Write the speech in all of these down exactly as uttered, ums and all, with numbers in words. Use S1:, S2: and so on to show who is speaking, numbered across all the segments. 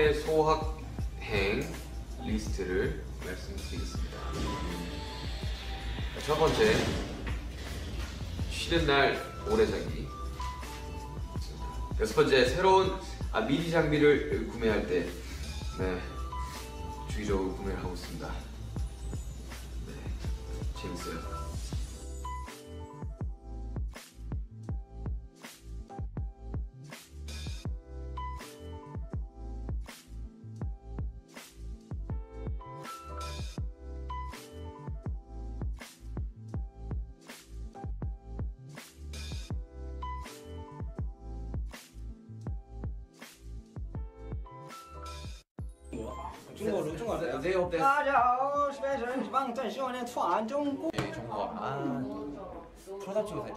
S1: 번째 소확행 리스트를 말씀드리겠습니다. 첫 번째, 쉬는 날 오래 자기. 여섯 번째, 새로운 아, 미디 장비를 구매할 때 네, 주기적으로 구매를 하고 있습니다. 네, 재밌어요.
S2: 중국어中国
S1: 这有
S2: 大家好，是北神帮在少年传中国。
S1: 네, 정보가
S2: 아, 프로답 찍으세요.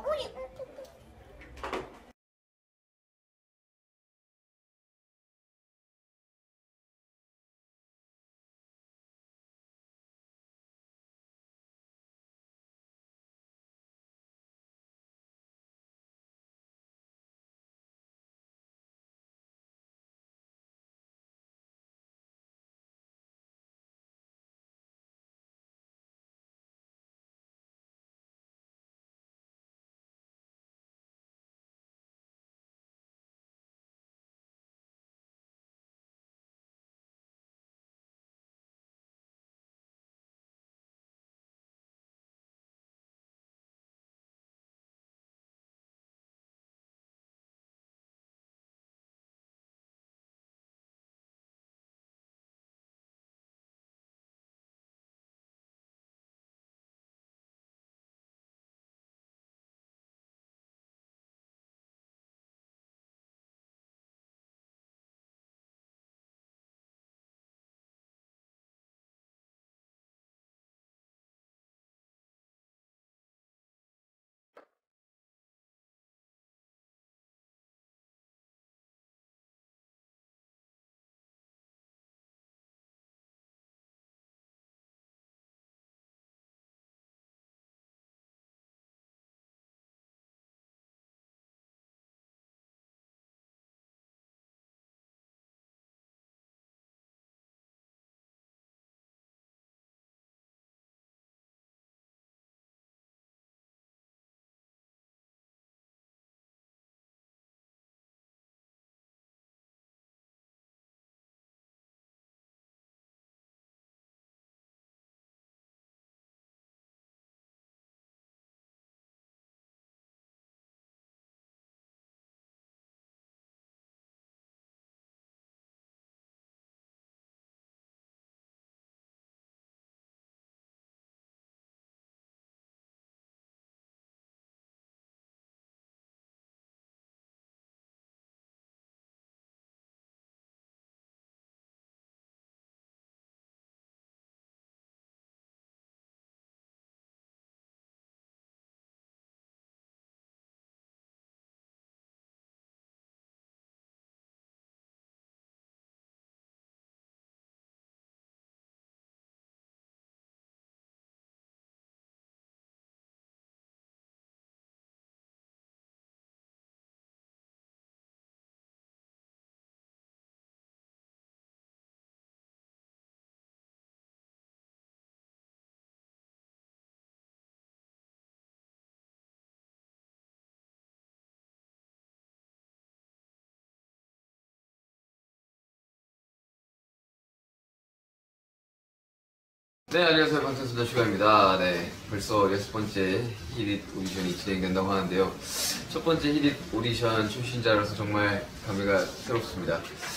S1: 네, 안녕하세요. 방탄소년 슈가입니다. 네, 벌써 여섯 번째 히릿 오디션이 진행된다고 하는데요. 첫 번째 히릿 오디션 출신자라서 정말 감회가 새롭습니다.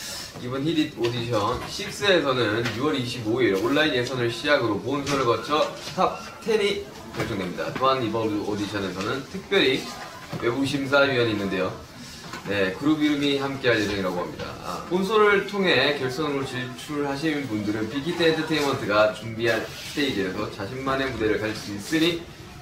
S1: 이번 히릿 오디션 식스에서는 유월 이십오일 온라인 예선을 시작으로 본선을 거쳐 탑 텐이 결정됩니다. 또한 이번 오디션에서는 특별히 외부 심사위원이 있는데요. 네, 그룹 이름이 함께할 예정이라고 합니다. 아, 본선을 통해 결선으로 진출하신 분들은 빅히트 엔터테인먼트가 준비한 스테이지에서 자신만의 무대를 가질 수 있으니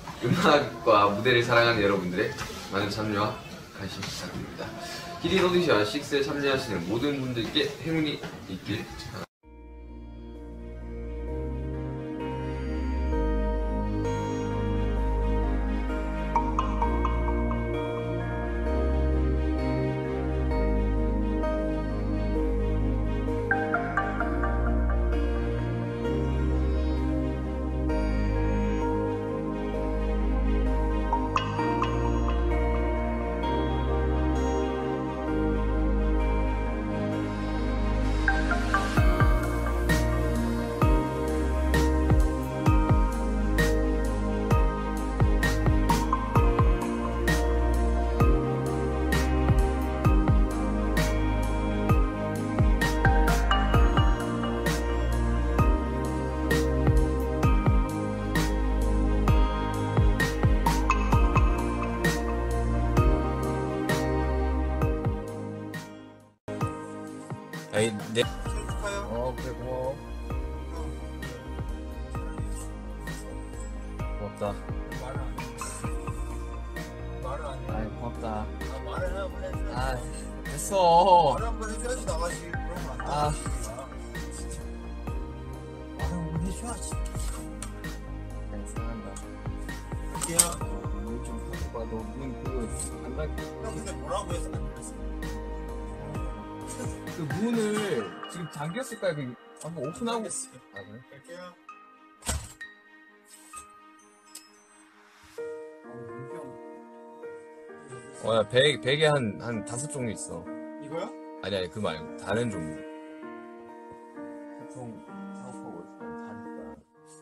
S1: 음악과 무대를 사랑하는 여러분들의 많은 참여와 관심 부탁드립니다. 히릿 오디션 식스에 참여하시는 모든 분들께 행운이 있길 바랍니다. 고맙다.
S3: 말을 안 해. 말을 안 해.
S1: 아이 고맙다.
S3: 아, 말을 한번 해줘야지.
S1: 아 됐어.
S3: 말을 한번 해줘야지 나가지. 그러면 안
S1: 아.
S3: 되지. 말을 한번 해줘야지.
S1: 그냥 사랑한다.
S3: 야,
S1: 문좀 닫아봐. 너문 그거 안 닫.
S3: 형 근데 뭐라고 해서 안 그랬어?
S1: 그 문을 지금 잠겼을까? 그 한번 오픈하고.
S3: 알겠어요.
S1: 아 그래?
S3: 갈게요.
S1: 어야 베개 베개 한 한 다섯 종류 있어.
S3: 이거요?
S1: 아니 아니 그 말고 다른 종류. 보통 작업하고 있으면 자니까.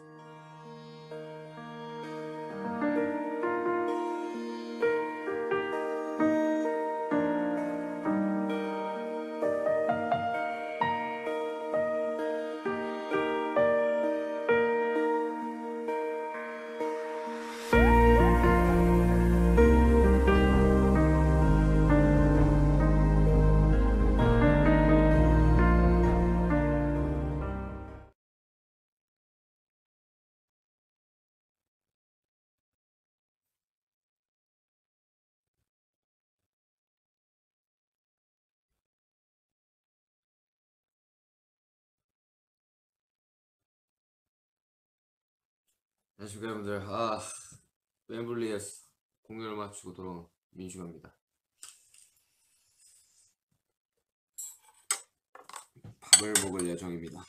S1: 안녕하십니까 여러분들. 아 웸블리에서 공연을 마치고 돌아온 민슈가입니다. 밥을 먹을 예정입니다.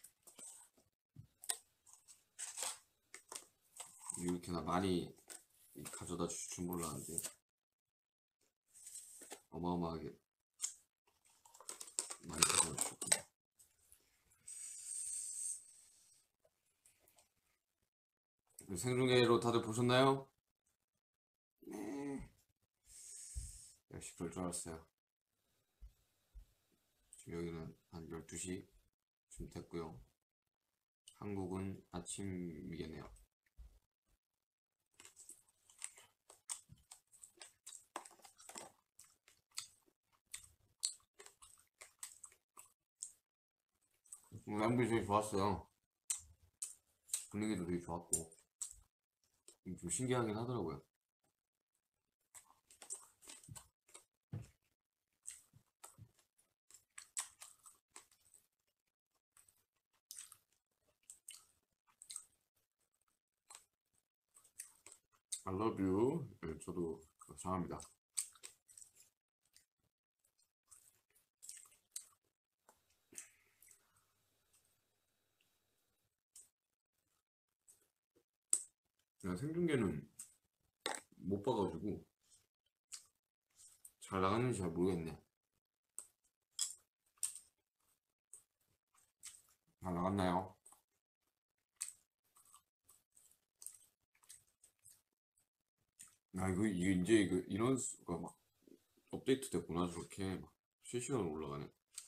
S1: 이렇게나 많이 가져다 주실 줄 몰랐는데 어마어마하게 많이 가져다 주셨군요. 생중계로 다들 보셨나요? 네. 역시 그럴 줄 알았어요. 지금 여기는 한 열두 시쯤 됐고요. 한국은 아침이겠네요. 엠브이 되게 좋았어요. 분위기도 되게 좋았고 좀 신기하긴 하더라고요. I love you. 네, 저도 사랑합니다. 그냥 생중계는 못 봐가지고 잘 나갔는지 잘 모르겠네. 잘 나갔나요? 아 이거 이게 이제 이거 이런 수가 막 업데이트 됐구나. 저렇게 막 실시간으로 올라가네.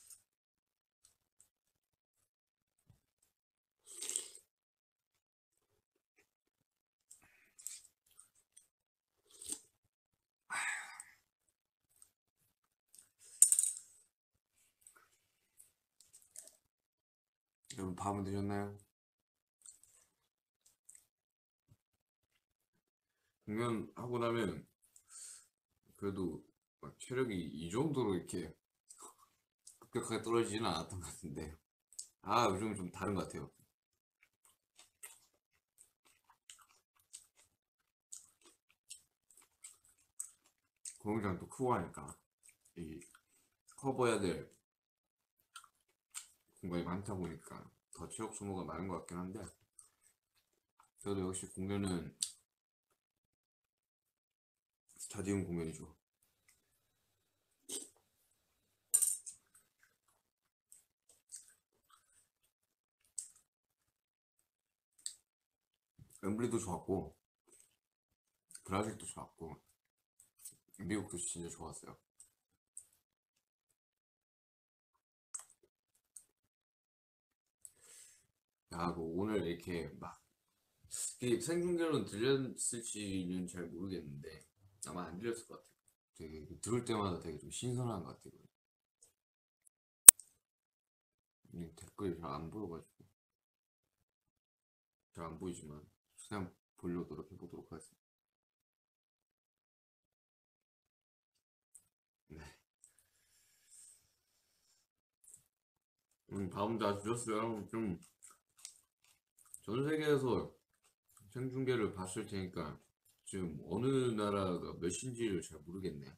S1: 여러분 밥은 드셨나요? 공연하고 나면 그래도 막 체력이 이 정도로 이렇게 급격하게 떨어지지는 않았던 것 같은데 아 요즘은 좀 다른 것 같아요. 공연장도 크고 하니까 이 커버해야 될 공간이 많다 보니까 더 체력 소모가 많은 것 같긴 한데 그래도 역시 공연은 스타디움 공연이죠. 웸블리도 좋았고 브라질도 좋았고 미국도 진짜 좋았어요. 야, 뭐 오늘 이렇게 막 이게 생중계로는 들렸을지는 잘 모르겠는데 아마 안 들렸을 것 같아요. 되게 들을 때마다 되게 좀 신선한 것 같아요. 이 댓글이 잘 안 보여가지고 잘 안 보이지만 그냥 보려도록 해보도록 하겠습니다. 네. 음, 다음 다 주셨어요. 좀 전 세계에서 생중계를 봤을 테니까 지금 어느 나라가 몇인지를 잘 모르겠네.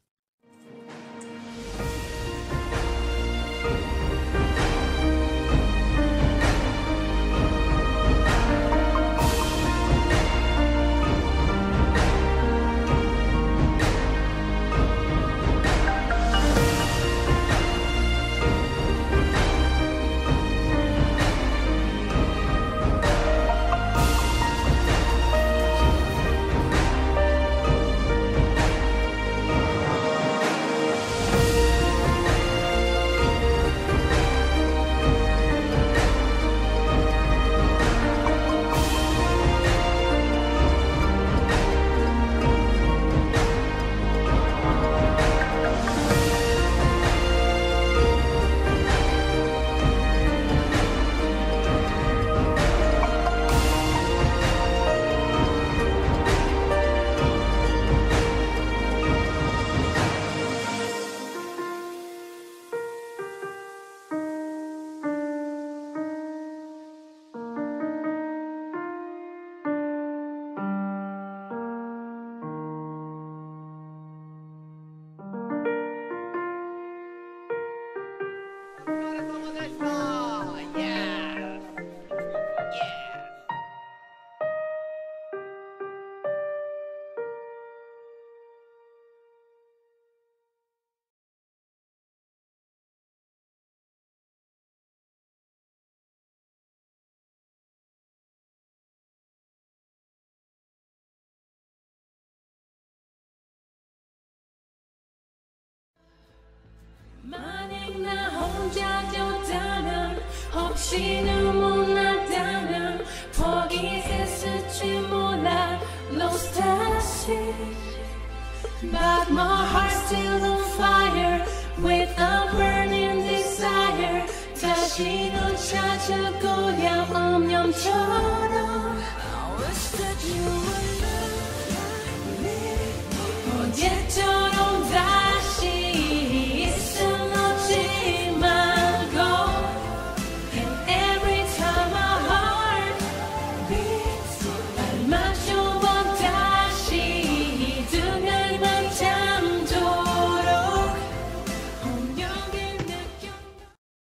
S4: 만약 나 혼자였다면 혹시 눈물 났다면 포기했을지 몰라 lost at sea but my heart's still on fire with a burning desire 다시 널 찾을 거야 음염처럼 I wish that you